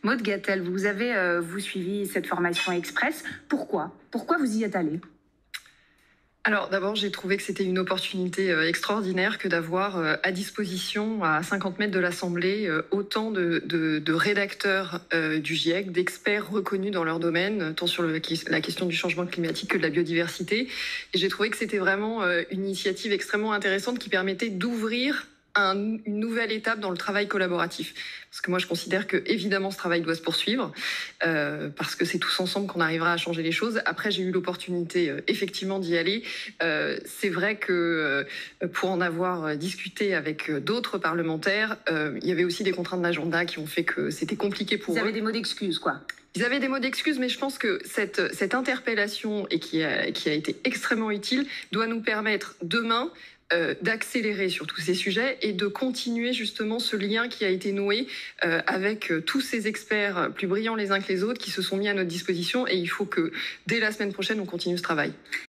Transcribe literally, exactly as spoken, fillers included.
Maud Gattel, vous avez euh, vous suivi cette formation express. Pourquoi Pourquoi vous y êtes allée? Alors d'abord, j'ai trouvé que c'était une opportunité euh, extraordinaire que d'avoir euh, à disposition, à cinquante mètres de l'Assemblée, euh, autant de, de- de rédacteurs euh, du GIEC, d'experts reconnus dans leur domaine, tant sur le- la question du changement climatique que de la biodiversité. Et j'ai trouvé que c'était vraiment euh, une initiative extrêmement intéressante qui permettait d'ouvrir un- une nouvelle étape dans le travail collaboratif. Parce que moi, je considère que évidemment ce travail doit se poursuivre, euh, parce que c'est tous ensemble qu'on arrivera à changer les choses. Après, j'ai eu l'opportunité euh, effectivement d'y aller. Euh, c'est vrai que euh, pour en avoir discuté avec euh, d'autres parlementaires, euh, il y avait aussi des contraintes d'agenda qui ont fait que c'était compliqué pour Vous eux. avez des mots d'excuse, quoi. Ils avaient des mots d'excuse, mais je pense que cette, cette interpellation, et qui a, qui a été extrêmement utile, doit nous permettre demain euh, d'accélérer sur tous ces sujets et de continuer justement ce lien qui a été noué euh, avec euh, tous ces experts plus brillants les uns que les autres qui se sont mis à notre disposition. Et il faut que dès la semaine prochaine, on continue ce travail.